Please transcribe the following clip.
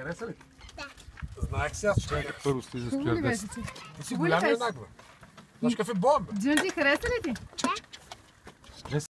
Хареса ли? Да. Знаех сега, че чакай първо слиза Хубаво ли стоя. беше ти? Ти си Хубаво ли голям беше? юнак, бе. Знаеш какъв е Боб, бе? Джунджи, хареса ли ти? Да.